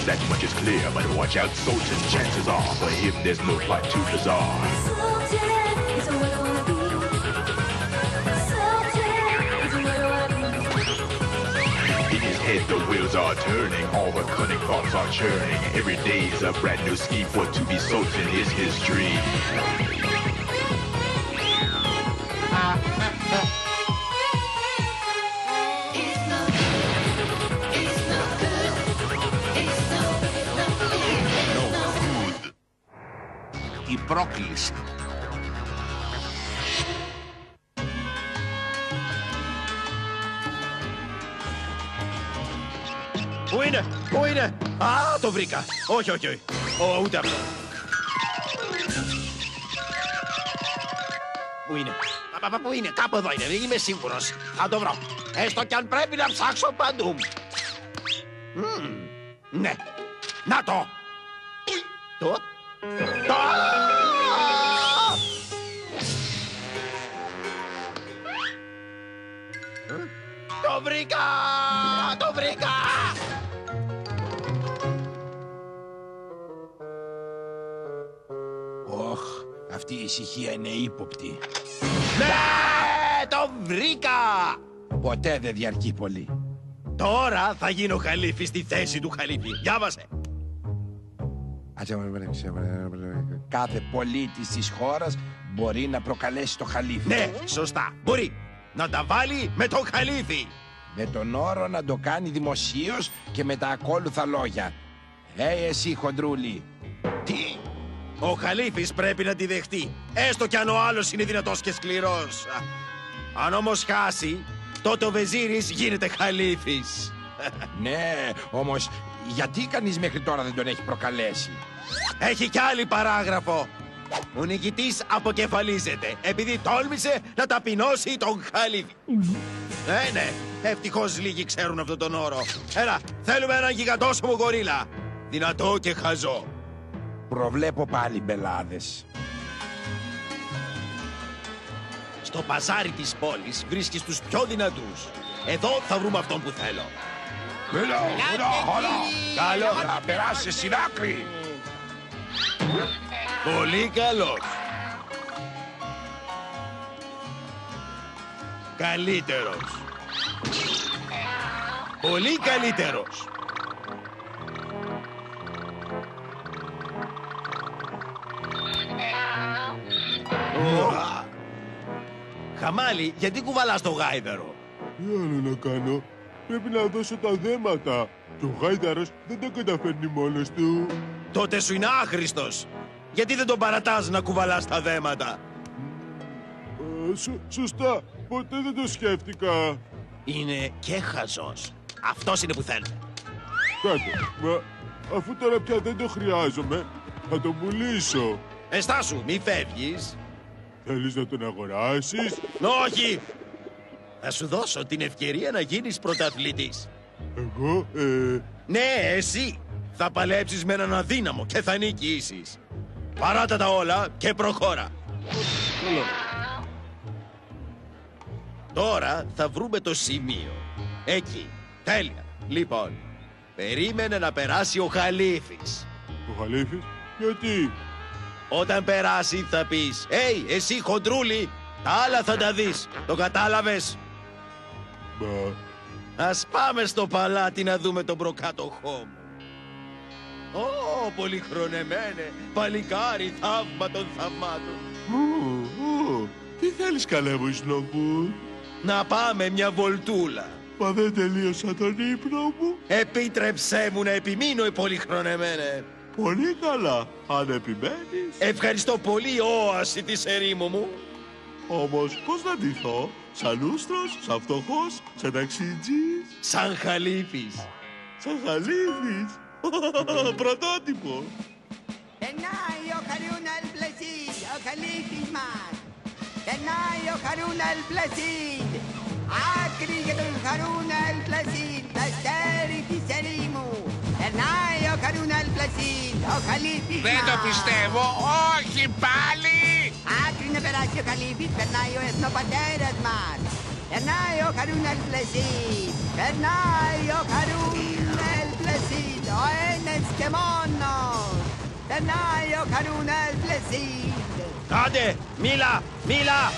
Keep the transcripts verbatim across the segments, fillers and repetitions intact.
that much is clear. But watch out, Sultan, chances are for him there's no plot too bizarre. Sultan is what I wanna be. Sultan is what I wanna be. In his head the wheels are turning, all the cunning thoughts are churning. Every day's a brand new scheme, for to be Sultan is his dream. Η πρόκληση. Πού είναι, πού είναι? Α, το βρήκα. Όχι, όχι, όχι. Ω, ούτε αυτό. Πού είναι? Πα, πα, πού είναι? Κάπου εδώ είναι, δεν είμαι σίγουρος. Θα το βρω. Έστω κι αν πρέπει να ψάξω παντού. Μμμ, ναι. Να το. Το. Το. Το βρήκα! Το βρήκα! Ωχ, αυτή η ησυχία είναι ύποπτη. Ναι! Το βρήκα! Ποτέ δεν διαρκεί πολύ. Τώρα θα γίνω χαλίφη στη θέση του χαλίφη. Διάβασε. Κάθε πολίτης της χώρας μπορεί να προκαλέσει το χαλίφη. Ναι, σωστά. Μπορεί να τα βάλει με το χαλίφη. Με τον όρο να το κάνει δημοσίως και με τα ακόλουθα λόγια. Ε, εσύ χοντρούλη. Τι? Ο χαλίφης πρέπει να τη δεχτεί, έστω κι αν ο άλλος είναι δυνατός και σκληρός. Αν όμως χάσει, τότε ο Βεζίρης γίνεται χαλίφης. Ναι, όμως γιατί κανείς μέχρι τώρα δεν τον έχει προκαλέσει? Έχει κι άλλη παράγραφο. Ο νικητής αποκεφαλίζεται επειδή τόλμησε να ταπεινώσει τον χαλίφη. Ναι, ναι, ευτυχώς λίγοι ξέρουν αυτόν τον όρο. Έλα, θέλουμε έναν γιγαντόσωμο γορίλα. Δυνατό και χαζό. Προβλέπω πάλι μπελάδες. Στο παζάρι της πόλης βρίσκεις τους πιο δυνατούς. Εδώ θα βρούμε αυτόν που θέλω. Έλα, έλα, έλα. Καλό, να περάσει στην άκρη. Πολύ καλός. Καλύτερος. Πολύ καλύτερος. Oh. Χαμάλη, γιατί κουβαλάς το γάιδαρο? Τι άλλο να κάνω? Πρέπει να δώσω τα δέματα. Και ο γάιδαρος δεν το καταφέρνει μόνος του. Τότε σου είναι άχρηστος. Γιατί δεν τον παρατάς να κουβαλάς τα δέματα? Ε, σω, σωστά. Ποτέ δεν το σκέφτηκα. Είναι και χαζός. Αυτός είναι που θέλουμε. Κάτω. Μα αφού τώρα πια δεν το χρειάζομαι, θα τον πουλήσω. Εστάσου, μη φεύγεις. Θέλεις να τον αγοράσεις? Όχι! Θα σου δώσω την ευκαιρία να γίνεις πρωταθλητής. Εγώ, ε... Ναι, εσύ. Θα παλέψεις με έναν αδύναμο και θα νικήσεις. Παράτα τα όλα και προχώρα. Τώρα θα βρούμε το σημείο. Εκεί. Τέλεια. Λοιπόν, περίμενε να περάσει ο χαλίφης. Ο χαλίφης? Γιατί? Όταν περάσει θα πεις «Έι, εσύ χοντρούλη, τα άλλα θα τα δεις». Το κατάλαβες? Μα... Ας πάμε στο παλάτι να δούμε τον προκάτοχό μου. Ω, πολυχρονεμένε, παλικάρι θαύμα των θαυμάτων. Ου, ου, τι θέλεις καλέ μου Ισλομπού? Να πάμε μια βολτούλα. Μα δεν τελείωσα τον ύπνο μου. Επίτρεψέ μου να επιμείνω, πολυχρονεμένε. Πολύ καλά, αν επιμένεις. Ευχαριστώ πολύ, όαση της ερήμου μου. Όμως πώς να ντυθώ? Σαν ούστρος, σαν φτωχός, σαν ταξιτζής? Σαν χαλίφης. Σαν χαλίφης. Πρωτότυπο. Περνάει ο Χαρούν Αλ-Πλασίντ, ο χαλίφης μας. Περνάει ο Χαρούν Αλ-Πλασίντ. Άκρη για τον Χαρούν Αλ-Πλασίντ, τα αστέρι της ερήμου. Περνάει ο Χαρούν Αλ-Πλασίντ, ο χαλίφης μας. Δεν το πιστεύω, όχι πάλι! Άκρη να περάσει ο χαλίφης, περνάει ο εθνοπατέρας μας. Περνάει ο Χαρούν Αλ-Πλασίντ, περνάει ο Χαρούν Αλ-Πλασίντ, ο ο ένας και μόνος. Περνάει ο Χαρούνας Πλεσίν. Άντε, μίλα, μίλα!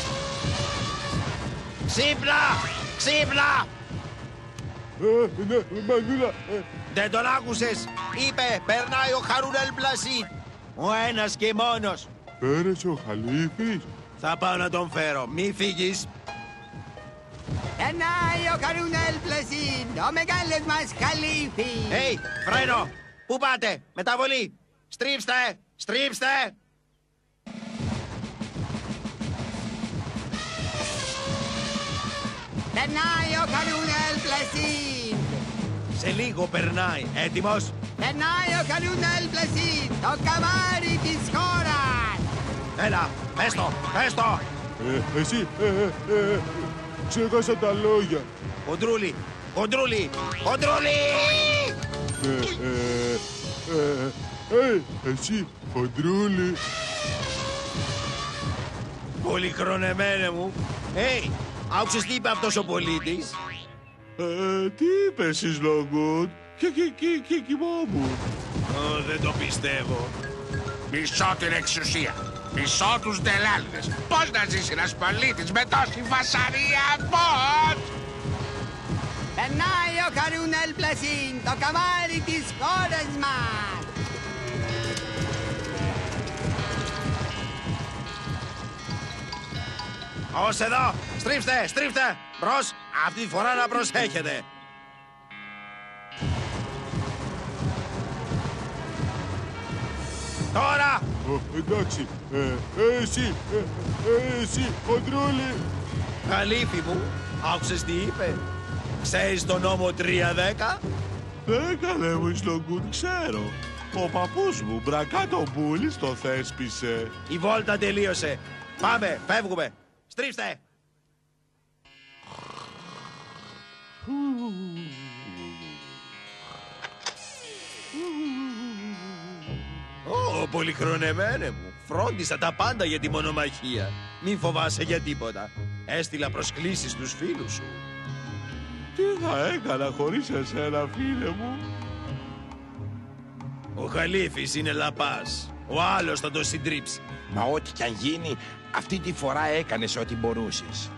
Ξύπνα, ξύπνα! Ε, ναι, Μανούλα, ε, Δεν τον άκουσες. Είπε, περνάει ο Χαρούνελ Πλασίν. Ο ένας και μόνος. πέρασε ο Χαλίφης. Θα πάω να τον φέρω. Μη φύγεις. Περνάει ο Χαρούνας Πλεσίν, ο μεγάλος μας Χαλίφης. Hey, φρένο! Πού πάτε? Μεταβολή! Στρίψτε! Στρίψτε! Περνάει ο Χαρούνας Πλεσίν. Σε λίγο περνάει. Έτοιμος? Περνάει ο Χαρούνας Πλεσίν, το καμάρι της χώρας. Έλα, πες το, πες το! Ε, εσύ, ε, ε, ε, ξέχασα τα λόγια. Κοντρούλι, κοντρούλι, κοντρούλι! Ε, ε, ε, ε, εσύ, χοντρούλι. Πολυχρονεμένε μου. Hey, άκουσες τι είπε αυτός ο πολίτης? Ε, τι είπε εσείς, Λόγκουτ? Και, και, και, και κοιμόμουν. Ω, δεν το πιστεύω. Μισώ την εξουσία. Μισώ τους ντελάλιδες. Πώς να ζήσει ένας πολίτης με τόση φασαρία, πώς! Περνάει ο Χαρούνας Πλεσίν, το καμάρι της χώρας μας. Ως εδώ! Στρίψτε, στρίψτε! Μπρος, αυτή τη φορά να προσέχετε. Τώρα! Ω, εντάξει, ε, ε, εσύ, ε, ε, εσύ, χοντρούλι. Χαλίφη μου, άκουσες τι είπε? Ξέρεις τον νόμο τρία δέκα? Δεν καλέ μου, Λόγκουτ, ξέρω. Ο παππούς μου, Μπρακάτο Μπούλης, το θέσπισε. Η βόλτα τελείωσε. Πάμε, φεύγουμε. Στρίψτε! Ω, πολυχρονεμένε μου. Φρόντισα τα πάντα για τη μονομαχία. Μην φοβάσαι για τίποτα. Έστειλα προσκλήσεις στους φίλους σου. Τι θα έκανα χωρίς εσένα, φίλε μου? Ο Χαλίφης είναι λαπάς. Ο άλλος θα το συντρίψει. Μα ό,τι κι αν γίνει, αυτή τη φορά έκανες ό,τι μπορούσες.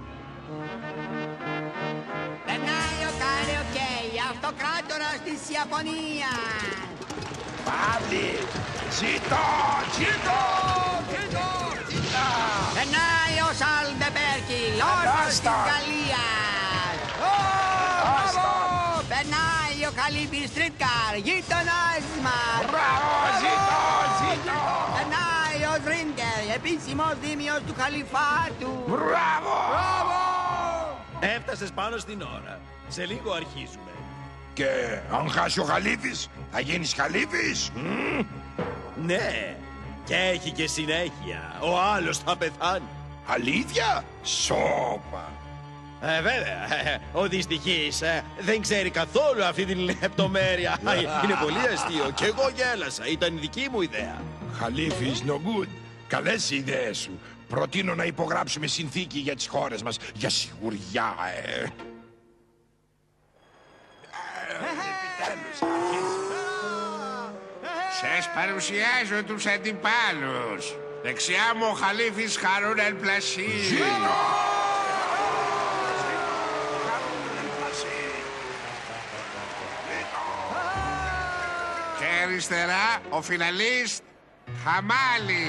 Περνάει ο Καριοκέι, αυτοκράτορας της Ιαπωνίας. Πάλι! Ζήτω! Ζήτω! Ζήτω! Ζήτω! Περνάει ο Σαλντεμπέρκη, λόρδος της Άστα. Γαλλίας. Ω, μπράβο! Περνάει ο Χαλίφης Στρίτκαρ, γείτονας μας. Μπράβο! Ζήτω! Ζήτω! Περνάει ο Ζρίνκερ, επίσημος δήμιος του Χαλιφάτου. Μπράβο! Μπράβο! Έφτασες πάνω στην ώρα. Σε λίγο αρχίζουμε. Και αν χάσει ο Χαλίφης, θα γίνεις Χαλίφης. Μμ. Ναι, και έχει και συνέχεια. Ο άλλος θα πεθάνει. Αλήθεια? Σόπα! Ε, βέβαια, ο δυστυχής ε, δεν ξέρει καθόλου αυτή την λεπτομέρεια. Είναι πολύ αστείο και εγώ γέλασα. Ήταν η δική μου ιδέα. Χαλίφης no good. Καλές οι ιδέες σου. Προτείνω να υπογράψουμε συνθήκη για τις χώρες μας. Για σιγουριά, ε. Επιτέλους, αρχίζει. Σας παρουσιάζω τους αντιπάλους. Δεξιά μου ο Χαλίφης Χαρούνελ Πλασίν. Και αριστερά ο φιναλίστ Χαμάλι.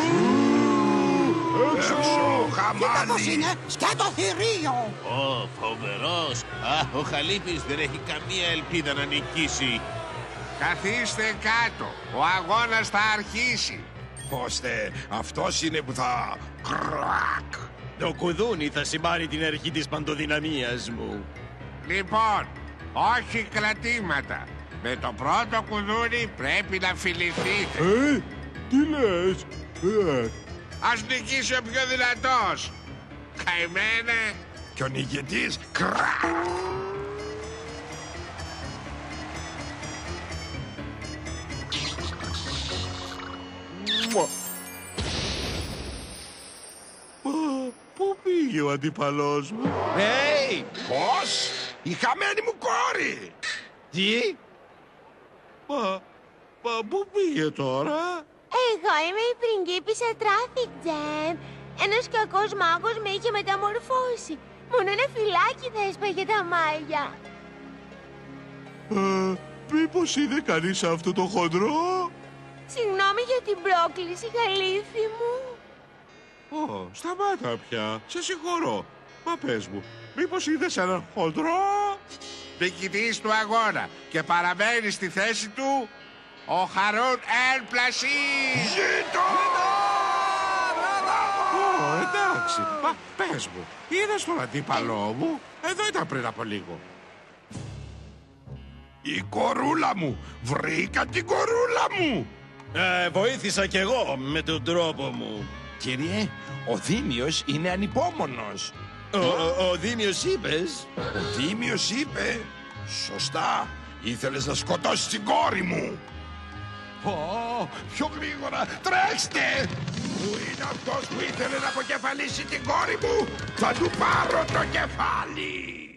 Έξω, χαμάλι. σκέτο θηρίο. Ω, φοβερός. Α, ο Χαλίφης δεν έχει καμία ελπίδα να νικήσει. Καθίστε κάτω. Ο αγώνας θα αρχίσει. Ώστε αυτός είναι που θα... Κρακ. Το κουδούνι θα σημάνει την αρχή της παντοδυναμίας μου. Λοιπόν, όχι κρατήματα. Με το πρώτο κουδούνι πρέπει να φιληθείτε. Ε, τι λες? Ε, Ας νικήσει ο πιο δυνατός. Καημένε. Και ο νικητής... Κρακ. Μουα. Μα, πού πήγε ο αντίπαλός μου? Hey! Πώς? Η χαμένη μου κόρη! Τι? Μα, μα πού πήγε τώρα? Εγώ είμαι η πριγκίπισσα Traffic Jam. Ένας κακός μάγος με είχε μεταμορφώσει. Μόνο ένα φυλάκι θα έσπαγε τα μάγια. Ε, μήπως είδε κανείς αυτό το χοντρό? Συγγνώμη για την πρόκληση, Χαλίφη μου. Ω, σταμάτα πια. Σε συγχωρώ. Μα πες μου, μήπως είδες έναν χοντρό? Νικητής του αγώνα και παραμένει στη θέση του ο Χαρούν Ελ Πλασίν. Ζήτω! Ω, εντάξει. Μα πες μου, είδες τον αντίπαλό μου? Εδώ ήταν πριν από λίγο. Η κορούλα μου! Βρήκα την κορούλα μου! Ε, βοήθησα κι εγώ με τον τρόπο μου. Κύριε, ο Δήμιος είναι ανυπόμονος. Ο, ο, ο Δήμιος είπες? Ο Δήμιος είπε. Σωστά. Ήθελες να σκοτώσεις την κόρη μου. Ω, πιο γρήγορα, τρέξτε! Πού είναι αυτός που ήθελε να αποκεφαλίσει την κόρη μου? Θα του πάρω το κεφάλι!